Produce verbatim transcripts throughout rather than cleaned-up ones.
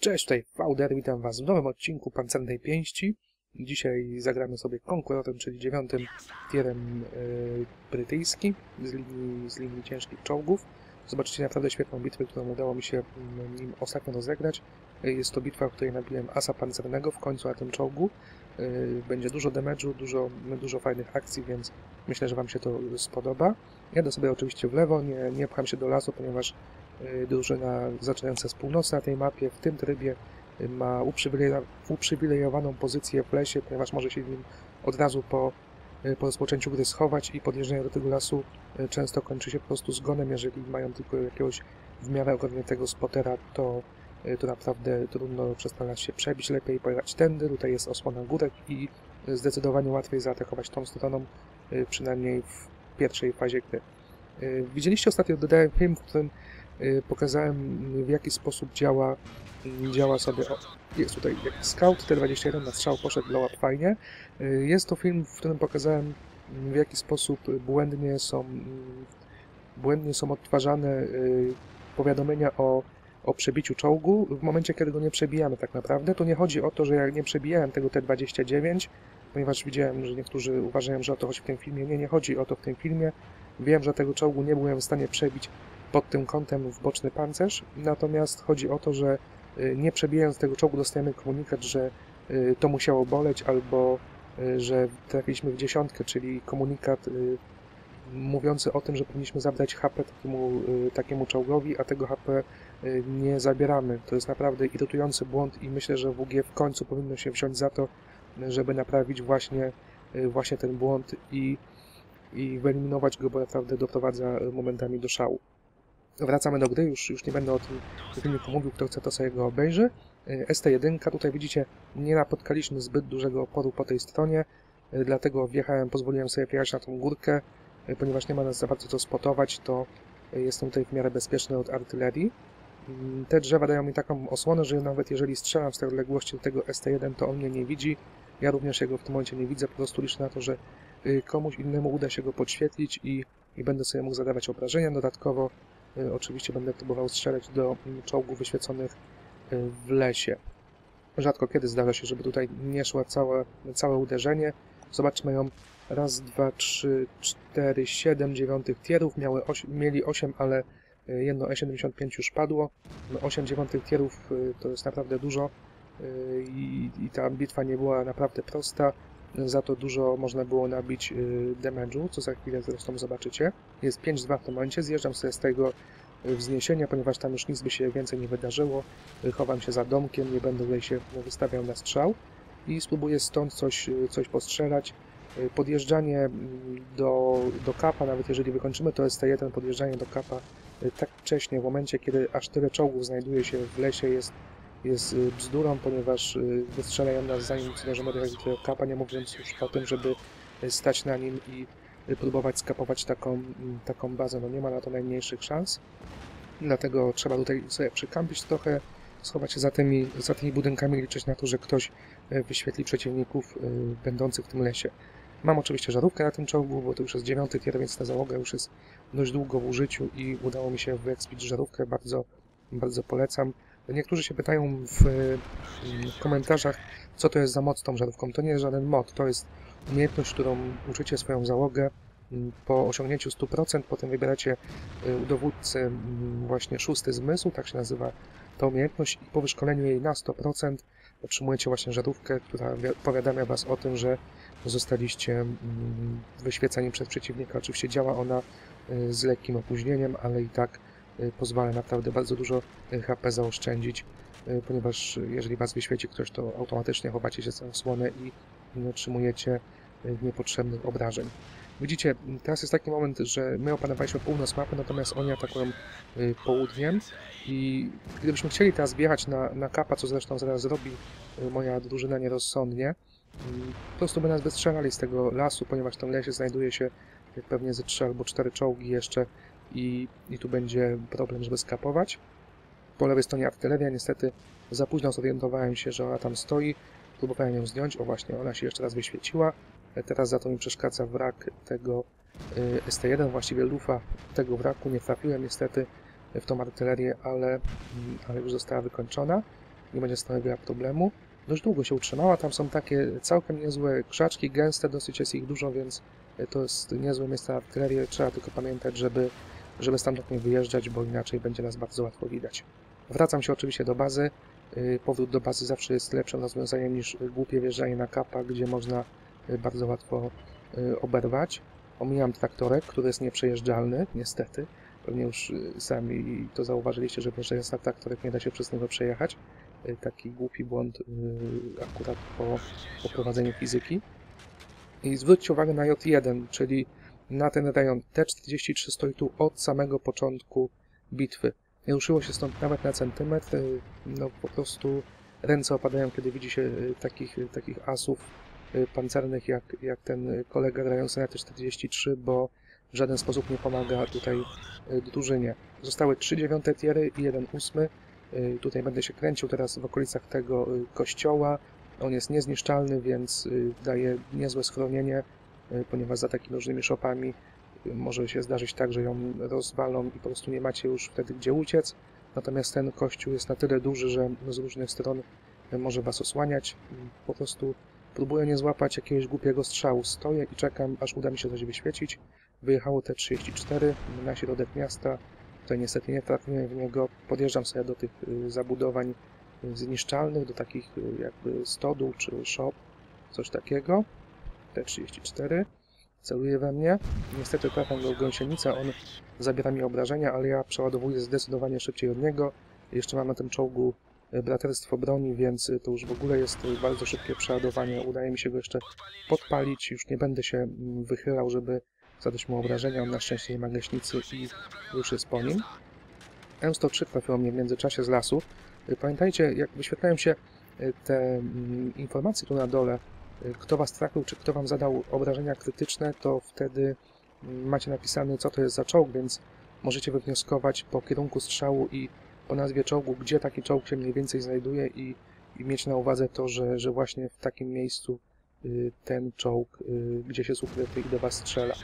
Cześć, tutaj Fauder, witam Was w nowym odcinku Pancernej Pięści. Dzisiaj zagramy sobie konkurorem, czyli dziewiątym tierem yy, brytyjski z linii, z linii ciężkich czołgów. Zobaczycie naprawdę świetną bitwę, którą udało mi się nim ostatnio rozegrać. Jest to bitwa, w której nabiłem asa pancernego w końcu na tym czołgu. Yy, będzie dużo damage'u, dużo, dużo fajnych akcji, więc myślę, że Wam się to spodoba. Jadę sobie oczywiście w lewo, nie, nie pcham się do lasu, ponieważ drużyna zaczynająca z północy na tej mapie w tym trybie ma uprzywilejowaną pozycję w lesie, ponieważ może się nim od razu po, po rozpoczęciu gry schować i podjeżdżanie do tego lasu często kończy się po prostu zgonem. Jeżeli mają tylko jakiegoś w miarę ogarniętego spotera, to, to naprawdę trudno przez ten las się przebić, lepiej pojechać tędy. Tutaj jest osłona górek i zdecydowanie łatwiej zaatakować tą stroną, przynajmniej w pierwszej fazie gry. Widzieliście ostatnio, dodałem film, w którym pokazałem, w jaki sposób działa, działa sobie... O, jest tutaj jakiś scout, T dwadzieścia jeden na strzał poszedł, blow up fajnie. Jest to film, w którym pokazałem, w jaki sposób błędnie są, błędnie są odtwarzane powiadomienia o, o przebiciu czołgu. W momencie, kiedy go nie przebijamy tak naprawdę, to nie chodzi o to, że ja nie przebijałem tego T dwadzieścia dziewięć, ponieważ widziałem, że niektórzy uważają, że o to chodzi w tym filmie. Nie, nie chodzi o to w tym filmie. Wiem, że tego czołgu nie byłem w stanie przebić pod tym kątem w boczny pancerz, natomiast chodzi o to, że nie przebijając tego czołgu dostajemy komunikat, że to musiało boleć, albo że trafiliśmy w dziesiątkę, czyli komunikat mówiący o tym, że powinniśmy zabrać H P takiemu, takiemu czołgowi, a tego H P nie zabieramy. To jest naprawdę irytujący błąd i myślę, że W G w końcu powinno się wziąć za to, żeby naprawić właśnie, właśnie ten błąd i, i wyeliminować go, bo naprawdę doprowadza momentami do szału. Wracamy do gry, już, już nie będę o tym filmiku mówił, kto chce, to sobie go obejrzy. S T jeden, tutaj widzicie, nie napotkaliśmy zbyt dużego oporu po tej stronie, dlatego wjechałem, pozwoliłem sobie wjechać na tą górkę, ponieważ nie ma nas za bardzo co spotować, to jestem tutaj w miarę bezpieczny od artylerii. Te drzewa dają mi taką osłonę, że nawet jeżeli strzelam z tej odległości do tego S T jeden, to on mnie nie widzi. Ja również jego w tym momencie nie widzę, po prostu liczę na to, że komuś innemu uda się go podświetlić i, i będę sobie mógł zadawać obrażenia. Dodatkowo oczywiście będę próbował strzelać do czołgów wyświeconych w lesie. Rzadko kiedy zdarza się, żeby tutaj nie szło całe, całe uderzenie. Zobaczmy ją. Raz, dwa, trzy, cztery, siedem dziewiątych tierów. Miały osiem, mieli osiem, ale jedno E siedemdziesiąt pięć już padło. osiem dziewiątych tierów to jest naprawdę dużo i, i ta bitwa nie była naprawdę prosta. Za to dużo można było nabić y, damage'u, co za chwilę zresztą zobaczycie. Jest pięć dwa w tym momencie, zjeżdżam sobie z tego wzniesienia, ponieważ tam już nic by się więcej nie wydarzyło. Chowam się za domkiem, nie będę tutaj się wystawiał na strzał i spróbuję stąd coś, coś postrzelać. Podjeżdżanie do, do kapa, nawet jeżeli wykończymy to S T jeden, podjeżdżanie do kapa tak wcześnie, w momencie, kiedy aż tyle czołgów znajduje się w lesie, jest jest bzdurą, ponieważ wystrzelają nas zanim zdążymy dojechać do tego kapa, nie mówiąc już o tym, żeby stać na nim i próbować skapować taką, taką bazę. No nie ma na to najmniejszych szans, dlatego trzeba tutaj sobie przykampić trochę, schować się za tymi, za tymi budynkami i liczyć na to, że ktoś wyświetli przeciwników będących w tym lesie. Mam oczywiście żarówkę na tym czołgu, bo to już jest dziewiąty tier, więc ta załoga już jest dość długo w użyciu i udało mi się wyekspić żarówkę, bardzo, bardzo polecam. Niektórzy się pytają w, w komentarzach, co to jest za moc tą żarówką. To nie jest żaden mod, to jest umiejętność, którą uczycie swoją załogę po osiągnięciu stu procent. Potem wybieracie u dowódcy właśnie szósty zmysł, tak się nazywa ta umiejętność, i po wyszkoleniu jej na sto procent otrzymujecie właśnie żarówkę, która powiadamia Was o tym, że zostaliście wyświeceni przez przeciwnika. Oczywiście działa ona z lekkim opóźnieniem, ale i tak pozwala naprawdę bardzo dużo H P zaoszczędzić, ponieważ jeżeli Was wyświeci ktoś, to automatycznie chowacie się za osłonę i nie otrzymujecie niepotrzebnych obrażeń. Widzicie, teraz jest taki moment, że my opanowaliśmy północ mapy, natomiast oni atakują południem i gdybyśmy chcieli teraz wjechać na, na kapa, co zresztą zaraz zrobi moja drużyna nierozsądnie, po prostu by nas wystrzelali z tego lasu, ponieważ w tym lesie znajduje się pewnie ze trzy albo cztery czołgi jeszcze, I, i tu będzie problem, żeby skapować. Po lewej stronie artyleria, niestety za późno zorientowałem się, że ona tam stoi. Próbowałem ją zdjąć, o właśnie, ona się jeszcze raz wyświeciła. Teraz za to mi przeszkadza wrak tego y, S T jeden, właściwie lufa tego wraku. Nie trafiłem niestety w tą artylerię, ale, ale już została wykończona. nie będzie stanowiła problemu. Dość długo się utrzymała, tam są takie całkiem niezłe krzaczki, gęste, dosyć jest ich dużo, więc to jest niezłe miejsce na artylerię. Trzeba tylko pamiętać, żeby, żeby stamtąd nie wyjeżdżać, bo inaczej będzie nas bardzo łatwo widać. Wracam się oczywiście do bazy. Powrót do bazy zawsze jest lepszym rozwiązaniem niż głupie wjeżdżanie na kapa, gdzie można bardzo łatwo oberwać. Omijam traktorek, który jest nieprzejeżdżalny, niestety. Pewnie już sami to zauważyliście, że wjeżdżając na traktorek nie da się przez niego przejechać. Taki głupi błąd akurat po, po prowadzeniu fizyki. I zwróćcie uwagę na J jeden, czyli na ten rejon. T czterdzieści trzy stoi tu od samego początku bitwy. Nie ruszyło się stąd nawet na centymetr. No po prostu ręce opadają, kiedy widzi się takich, takich asów pancernych jak, jak ten kolega grający na T czterdzieści trzy, bo w żaden sposób nie pomaga tutaj drużynie. Zostały trzy dziewiąte tiery i jeden ósmy. Tutaj będę się kręcił teraz w okolicach tego kościoła. On jest niezniszczalny, więc daje niezłe schronienie, ponieważ za takimi różnymi szopami może się zdarzyć tak, że ją rozwalą i po prostu nie macie już wtedy gdzie uciec. Natomiast ten kościół jest na tyle duży, że z różnych stron może was osłaniać. Po prostu próbuję nie złapać jakiegoś głupiego strzału. Stoję i czekam, aż uda mi się coś wyświecić. Wyjechało T trzydzieści cztery na środek miasta. Tutaj niestety nie trafiłem w niego. Podjeżdżam sobie do tych zabudowań zniszczalnych, do takich jakby stodół czy shop, coś takiego. T trzydzieści cztery. Celuje we mnie. Niestety trafiam go w gąsienicę, on zabiera mi obrażenia, ale ja przeładowuję zdecydowanie szybciej od niego. Jeszcze mam na tym czołgu braterstwo broni, więc to już w ogóle jest bardzo szybkie przeładowanie. Udaje mi się go jeszcze podpalić. Już nie będę się wychylał, żeby zadać mu obrażenia. On na szczęście nie ma gaśnicy i już jest po nim. M sto trzy trafiło mnie w międzyczasie z lasu. Pamiętajcie, jak wyświetlają się te informacje tu na dole, kto was trafił, czy kto wam zadał obrażenia krytyczne, to wtedy macie napisane, co to jest za czołg, więc możecie wywnioskować po kierunku strzału i po nazwie czołgu, gdzie taki czołg się mniej więcej znajduje i, i mieć na uwadze to, że, że właśnie w takim miejscu y, ten czołg y, gdzieś jest ukryty i do was strzela.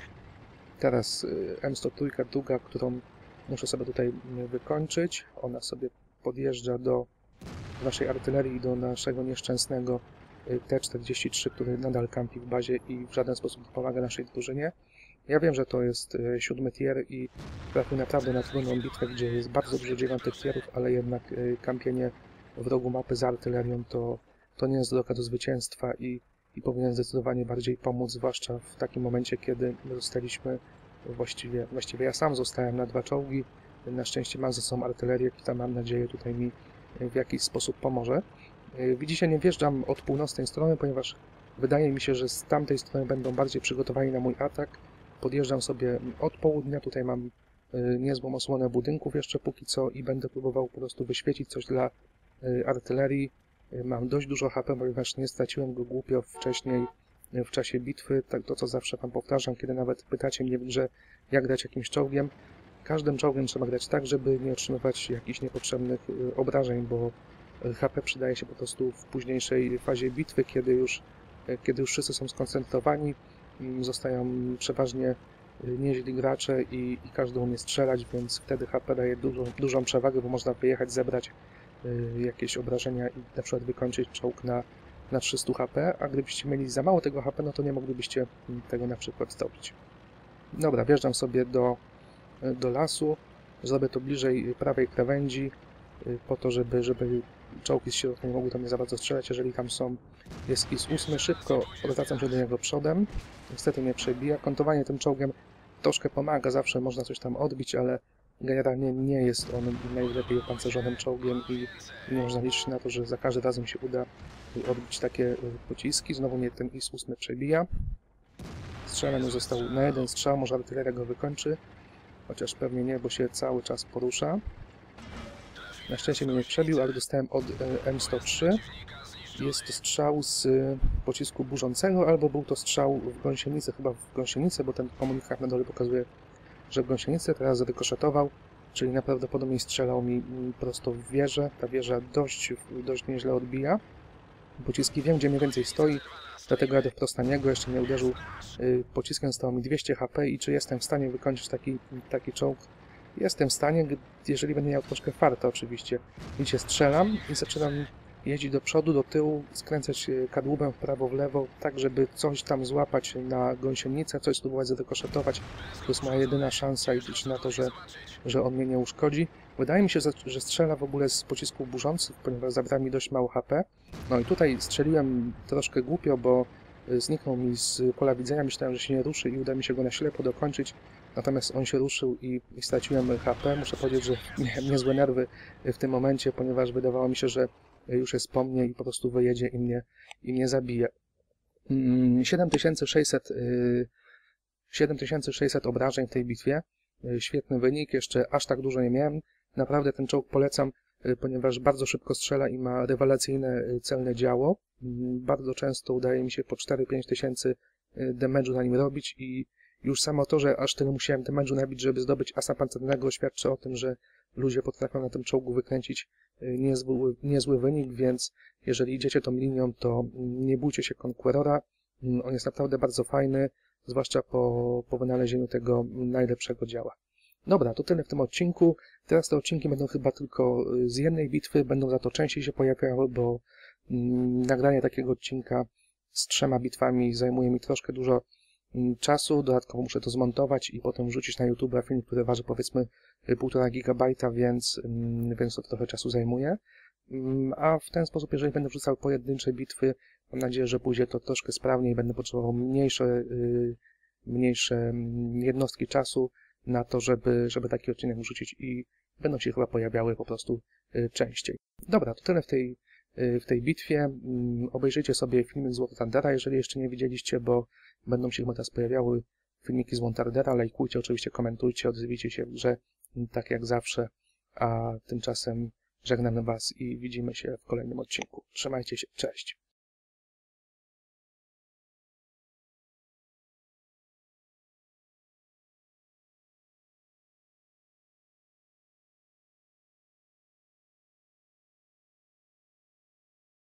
Teraz y, M sto trzy, druga, którą muszę sobie tutaj wykończyć. Ona sobie podjeżdża do naszej artylerii i do naszego nieszczęsnego T czterdzieści trzy, który nadal kampi w bazie i w żaden sposób nie pomaga naszej drużynie. Ja wiem, że to jest siódmy tier i trafił naprawdę na trudną bitwę, gdzie jest bardzo dużo dziewiątych tierów, ale jednak kampienie w rogu mapy z artylerią to, to nie jest droga do zwycięstwa i, i powinien zdecydowanie bardziej pomóc, zwłaszcza w takim momencie, kiedy zostaliśmy właściwie, właściwie ja sam zostałem na dwa czołgi. Na szczęście mam ze sobą artylerię, która mam nadzieję tutaj mi w jakiś sposób pomoże. Widzicie, nie wjeżdżam od północnej strony, ponieważ wydaje mi się, że z tamtej strony będą bardziej przygotowani na mój atak. Podjeżdżam sobie od południa, tutaj mam niezłą osłonę budynków jeszcze póki co i będę próbował po prostu wyświecić coś dla artylerii. Mam dość dużo H P, ponieważ nie straciłem go głupio wcześniej w czasie bitwy. Tak to, co zawsze wam powtarzam, kiedy nawet pytacie mnie w grze, jak grać jakimś czołgiem. Każdym czołgiem trzeba grać tak, żeby nie otrzymywać jakichś niepotrzebnych obrażeń, bo H P przydaje się po prostu w późniejszej fazie bitwy, kiedy już, kiedy już wszyscy są skoncentrowani, zostają przeważnie nieźli gracze i, i każdy umie strzelać, więc wtedy H P daje dużą, dużą przewagę, bo można wyjechać, zebrać y, jakieś obrażenia i na przykład wykończyć czołg na, na trzysta H P, a gdybyście mieli za mało tego H P, no to nie moglibyście tego na przykład zrobić. Dobra, wjeżdżam sobie do, do lasu, zrobię to bliżej prawej krawędzi, y, po to, żeby, żeby czołgi z środka nie mogły tam nie za bardzo strzelać, jeżeli tam są. Jest I S ósmy, szybko odwracam się do niego przodem, niestety mnie przebija. Kątowanie tym czołgiem troszkę pomaga, zawsze można coś tam odbić, ale generalnie nie jest on najlepiej opancerzonym czołgiem i nie można liczyć na to, że za każdym razem się uda odbić takie pociski. Znowu mnie ten I S ósmy przebija. Strzelany został na jeden strzał, może artyleria go wykończy, chociaż pewnie nie, bo się cały czas porusza. Na szczęście mnie nie przebił, ale dostałem od M sto trzy. Jest to strzał z pocisku burzącego, albo był to strzał w gąsienicę, chyba w gąsienicę, bo ten komunikat na dole pokazuje, że w gąsienicę. Teraz zarykoszetował, czyli najprawdopodobniej strzelał mi prosto w wieżę. Ta wieża dość, dość nieźle odbija. Pociski wiem, gdzie mniej więcej stoi, dlatego jadę wprost na niego. Jeszcze nie uderzył pociskiem, stało mi dwieście H P i czy jestem w stanie wykończyć taki, taki czołg? jestem w stanie, jeżeli będę miał troszkę farta oczywiście. Widzicie, strzelam i zaczynam jeździć do przodu, do tyłu, skręcać kadłubem w prawo, w lewo, tak żeby coś tam złapać na gąsienicę, coś spróbować zadekoszetować. To jest moja jedyna szansa i liczę na to, że, że on mnie nie uszkodzi. Wydaje mi się, że strzela w ogóle z pocisków burzących, ponieważ zabrał mi dość mało H P. No i tutaj strzeliłem troszkę głupio, bo zniknął mi z pola widzenia, myślałem, że się nie ruszy i uda mi się go na ślepo dokończyć. Natomiast on się ruszył i, i straciłem H P. Muszę powiedzieć, że miałem niezłe nerwy w tym momencie, ponieważ wydawało mi się, że już jest po mnie i po prostu wyjedzie i mnie, i mnie zabije. siedem tysięcy sześćset obrażeń w tej bitwie. Świetny wynik, jeszcze aż tak dużo nie miałem. Naprawdę ten czołg polecam, ponieważ bardzo szybko strzela i ma rewelacyjne celne działo. Bardzo często udaje mi się po cztery pięć tysięcy damage'u na nim robić i już samo to, że aż tyle musiałem damage'u nabić, żeby zdobyć asa pancernego, świadczy o tym, że ludzie potrafią na tym czołgu wykręcić niezły, niezły wynik, więc jeżeli idziecie tą linią, to nie bójcie się Conquerora. On jest naprawdę bardzo fajny, zwłaszcza po, po wynalezieniu tego najlepszego działa. Dobra, to tyle w tym odcinku. Teraz te odcinki będą chyba tylko z jednej bitwy, będą za to częściej się pojawiały, bo mm, nagranie takiego odcinka z trzema bitwami zajmuje mi troszkę dużo czasu, dodatkowo muszę to zmontować i potem wrzucić na YouTube film, który waży powiedzmy półtora gigabajta, więc, więc to trochę czasu zajmuje. A w ten sposób, jeżeli będę wrzucał pojedyncze bitwy, mam nadzieję, że pójdzie to troszkę sprawniej, będę potrzebował mniejsze, mniejsze jednostki czasu na to, żeby, żeby taki odcinek wrzucić i będą się chyba pojawiały po prostu częściej. Dobra, to tyle w tej, w tej bitwie. Obejrzyjcie sobie filmik z War-Thundera, jeżeli jeszcze nie widzieliście, bo będą się chyba teraz pojawiały filmiki z War-Thundera. Lajkujcie, oczywiście komentujcie, odzwijcie się w grze, tak jak zawsze. A tymczasem żegnam Was i widzimy się w kolejnym odcinku. Trzymajcie się, cześć!